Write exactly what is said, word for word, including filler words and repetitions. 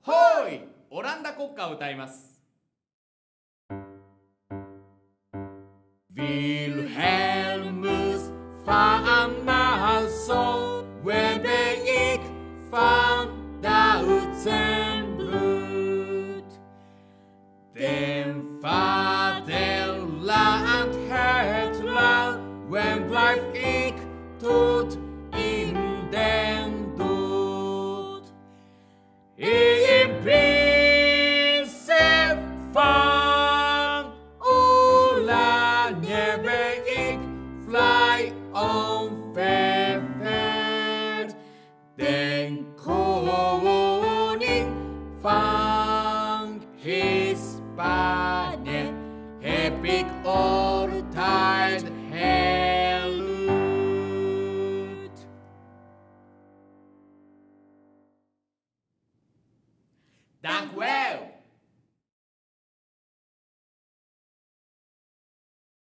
ほーい、オランダ国歌を歌います。Wilhelmus van Nassouwe, ik van Duitsen bloed. Den vaderland, het land, wen blijf ik tot in den dood. Een Prinse van Oranje ben ik, fly on vaderland. Den Koning van Hispanje heb ik altijd geloofd. Dank u wel.